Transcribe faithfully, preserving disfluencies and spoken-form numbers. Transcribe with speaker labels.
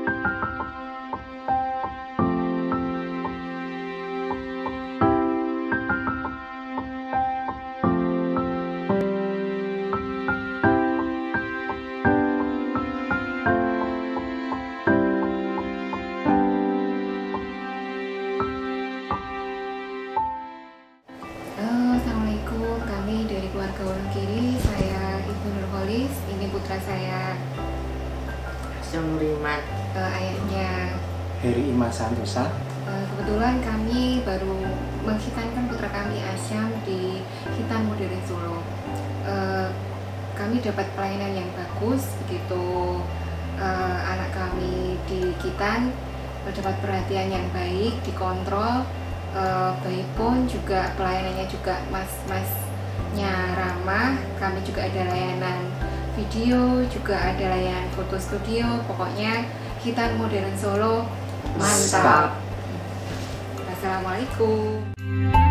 Speaker 1: Keluarga Wonogiri, saya Ibu Nurholis, ini putra saya
Speaker 2: Sumriman,
Speaker 1: uh, ayahnya
Speaker 3: Heri Ima Santosa.
Speaker 1: Uh, kebetulan kami baru menghitankan putra kami Asyam di Hitan Modern Solo. Uh, kami dapat pelayanan yang bagus, begitu uh, anak kami di Hitan mendapat perhatian yang baik, dikontrol, uh, baik pun juga pelayanannya juga mas-mas nya ramah. Kami juga ada layanan video, juga ada layanan foto studio. Pokoknya Hitan Modern Solo mantap. Assalamualaikum.